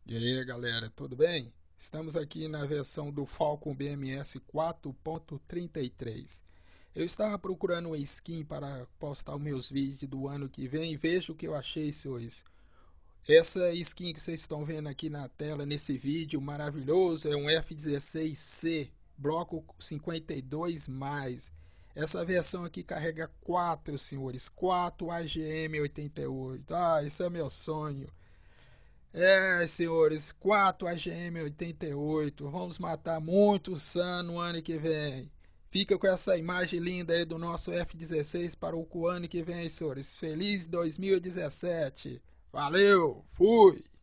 E aí, galera, tudo bem? Estamos aqui na versão do Falcon BMS 4.33. Eu estava procurando uma skin para postar os meus vídeos do ano que vem e veja o que eu achei, senhores. Essa skin que vocês estão vendo aqui na tela nesse vídeo maravilhoso é um F-16C, bloco 52+. Essa versão aqui carrega 4, senhores, 4 AGM-88. Ah, esse é meu sonho. Senhores, 4 AGM-88. Vamos matar muito Sun no ano que vem. Fica com essa imagem linda aí do nosso F-16 para o ano que vem, senhores. Feliz 2017. Valeu, fui!